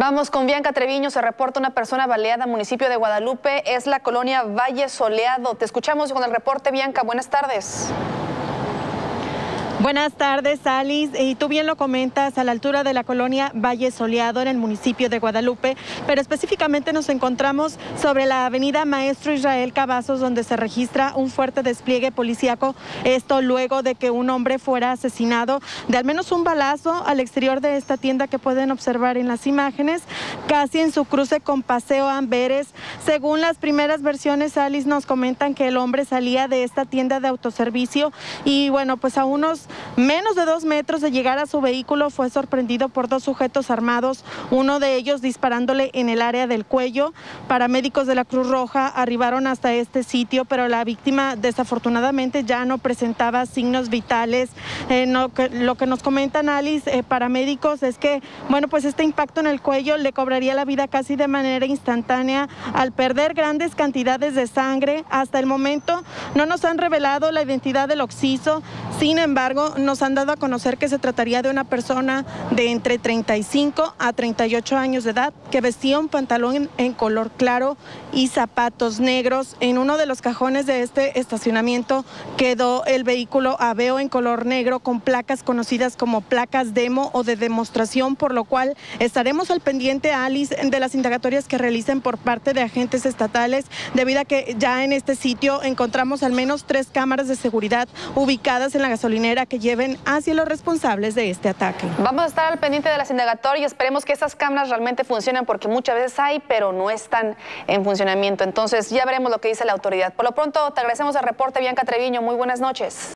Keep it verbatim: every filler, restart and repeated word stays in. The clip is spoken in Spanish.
Vamos con Bianca Treviño. Se reporta una persona baleada en el municipio de Guadalupe. Es la colonia Valle Soleado. Te escuchamos con el reporte, Bianca. Buenas tardes. Buenas tardes, Alice. Y tú bien lo comentas, a la altura de la colonia Valle Soleado en el municipio de Guadalupe, pero específicamente nos encontramos sobre la avenida Maestro Israel Cavazos, donde se registra un fuerte despliegue policíaco. Esto luego de que un hombre fuera asesinado de al menos un balazo al exterior de esta tienda que pueden observar en las imágenes, casi en su cruce con Paseo Amberes. Según las primeras versiones, Alice, nos comentan que el hombre salía de esta tienda de autoservicio y bueno, pues a unos menos de dos metros de llegar a su vehículo fue sorprendido por dos sujetos armados, uno de ellos disparándole en el área del cuello. Paramédicos de la Cruz Roja arribaron hasta este sitio, pero la víctima desafortunadamente ya no presentaba signos vitales. Eh, no, que, lo que nos comentan, Alice, eh, paramédicos, es que bueno, pues este impacto en el cuello le cobraría la vida casi de manera instantánea al perder grandes cantidades de sangre. Hasta el momento no nos han revelado la identidad del occiso. Sin embargo, nos han dado a conocer que se trataría de una persona de entre treinta y cinco a treinta y ocho años de edad que vestía un pantalón en color claro y zapatos negros. En uno de los cajones de este estacionamiento quedó el vehículo Aveo en color negro con placas conocidas como placas demo o de demostración, por lo cual estaremos al pendiente, Alice, de las indagatorias que realicen por parte de agentes estatales, debido a que ya en este sitio encontramos al menos tres cámaras de seguridad ubicadas en la gasolinera que lleven hacia los responsables de este ataque. Vamos a estar al pendiente de las indagatorias y esperemos que estas cámaras realmente funcionen, porque muchas veces hay, pero no están en funcionamiento. Entonces ya veremos lo que dice la autoridad. Por lo pronto, te agradecemos el reporte, Bianca Treviño. Muy buenas noches.